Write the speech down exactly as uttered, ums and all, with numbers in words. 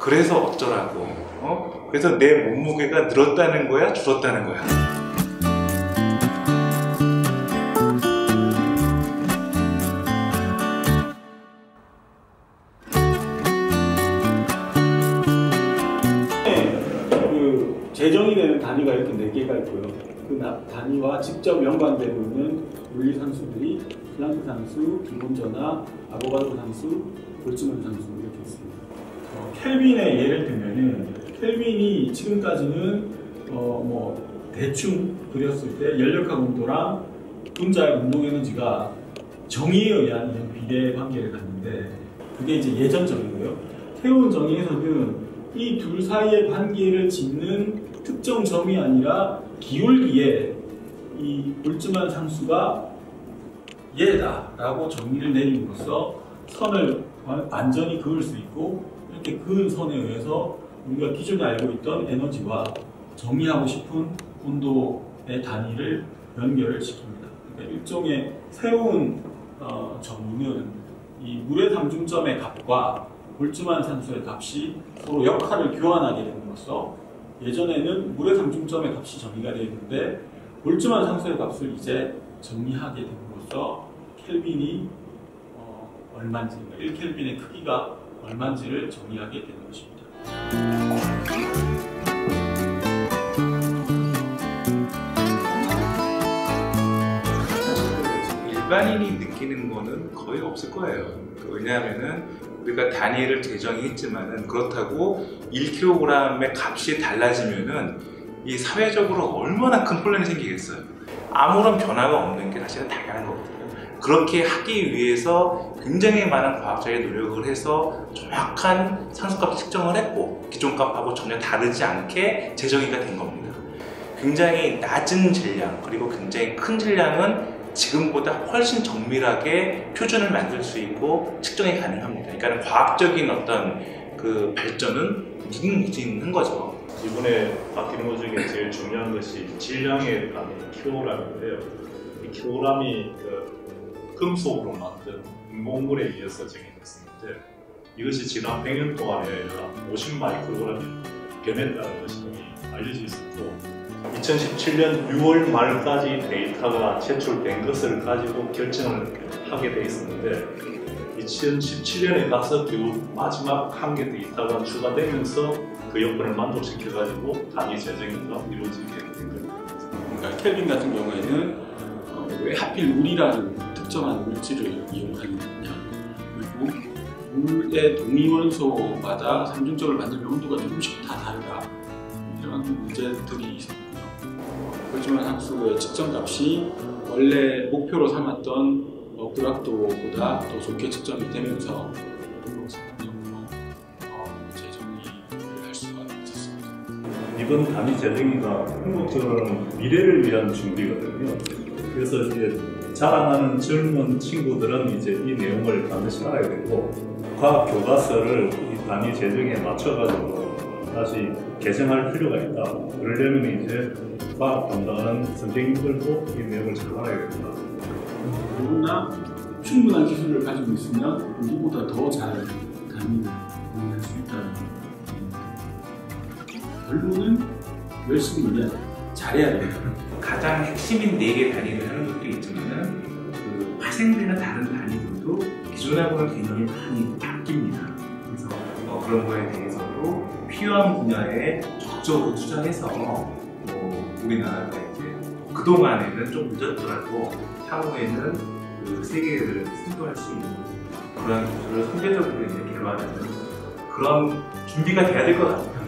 그래서 어쩌라고. 어? 그래서 내 몸무게가 늘었다는 거야, 줄었다는 거야. 그 재정이 되는 단위가 이렇게 네 개가 있고요. 그 단위와 직접 연관되고 있는 물리상수들이 플랑크 상수, 기본전하, 아보가드로 상수, 볼츠만 상수 이렇게 있습니다. 어, 켈빈의 예를 들면은 켈빈이 지금까지는 어, 뭐 대충 그렸을 때 연력학 온도랑 분자의 운동 에너지가 정의에 의한 이런 비례 관계를 갖는데 그게 이제 예전 정의고요. 새로운 정의에서는 이 둘 사이의 관계를 짓는 특정 점이 아니라 기울기에 이 볼츠만 상수가 얘다 라고 정의를 내림으로써 선을 완전히 그을 수 있고 이렇게 그은 선에 의해서 우리가 기존에 알고 있던 에너지와 정의하고 싶은 온도의 단위를 연결을 시킵니다. 그러니까 일종의 새로운 어, 정의는 이 물의 상중점의 값과 볼츠만 상수의 값이 서로 역할을 교환하게 됨으로써 예전에는 물의 상중점의 값이 정의가 되어 있는데 볼츠만 상수의 값을 이제 정의하게 됨으로써 켈빈이 어, 얼마인지, 일 켈빈의 크기가 얼마인지를 정의하게 되는 것입니다. 일반인이 느끼는 거는 거의 없을 거예요. 왜냐하면은 우리가 단위를 제정했지만은 그렇다고 일 킬로그램의 값이 달라지면은 이 사회적으로 얼마나 큰 혼란이 생기겠어요. 아무런 변화가 없는 게 사실은 당연한 거거든요. 그렇게 하기 위해서 굉장히 많은 과학자의 노력을 해서 정확한 상수값 측정을 했고 기존 값하고 전혀 다르지 않게 재정의가 된 겁니다. 굉장히 낮은 질량 그리고 굉장히 큰 질량은 지금보다 훨씬 정밀하게 표준을 만들 수 있고 측정이 가능합니다. 그러니까 과학적인 어떤 그 발전은 무궁무진한 거죠. 이번에 바뀌는 것 중에 제일 중요한 것이 질량의 단위 킬로그램인데요. 이 킬로그램이 그 금속으로 만든 인공물에 의해서 정해졌는데 이것이 지난 백 년 동안에 오십 마이크로그램이 변했다는 것이 알려져 있었고 이천십칠 년 유월 말까지 데이터가 제출된 것을 가지고 결정을 하게 돼 있었는데 이천십칠 년에 가서 겨우 마지막 한 개 데이터가 추가되면서 그 요건을 만족시켜가지고 단위 재정의가 이루어지게 된 겁니다. 그러니까 켈빈 같은 경우에는 어, 왜 하필 물이라는 특정한 물질을 이용하느냐 그리고 물의 동위원소마다 상중점을 만들면 온도가 조금씩 다 다르다 이런 문제들이 있었고요. 볼츠만 상수의 측정값이 원래 목표로 삼았던 어, 불확도보다 더 좋게 측정이 되면서 이번 단위 재정의가 궁극적으로는 미래를 위한 준비거든요. 그래서 이제 자라나는 젊은 친구들은 이제 이 내용을 반드시 알아야 되고 과학 교과서를 이 단위 재정에 맞춰가지고 다시 개정할 필요가 있다. 그러려면 이제 과학 담당하는 선생님들도 이 내용을 잘 알아야 된다. 누구나 충분한 기술을 가지고 있으면 누구보다 더 잘 단위를 이해할 수 있다는 겁니다. 결론은 열심히 일해야 돼. 잘해야 돼. 가장 핵심인 네 개 단위를 하는 것도 있지만은 그 파생되는 다른 단위들도 기존하고는 개념이 많이 바뀝니다. 그래서 어, 그런 거에 대해서도 필요한 분야에 적극적으로 투자해서 뭐 우리나라가 이제 그동안에는 좀 늦었더라도 향후에는 그 세계를 승부할 수 있는 그런 기술을 선제적으로 이제 개발하는 그런 준비가 돼야 될 것 같아요.